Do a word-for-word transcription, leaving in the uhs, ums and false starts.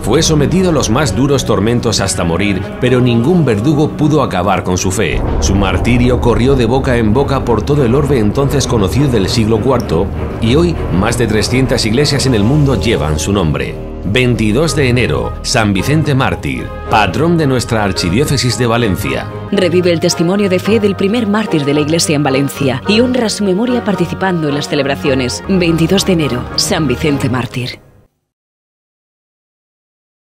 Fue sometido a los más duros tormentos hasta morir, pero ningún verdugo pudo acabar con su fe. Su martirio corrió de boca en boca por todo el orbe entonces conocido del siglo cuarto, y hoy más de trescientas iglesias en el mundo llevan su nombre. veintidós de enero, San Vicente Mártir, patrón de nuestra Archidiócesis de Valencia. Revive el testimonio de fe del primer mártir de la Iglesia en Valencia y honra su memoria participando en las celebraciones. veintidós de enero, San Vicente Mártir.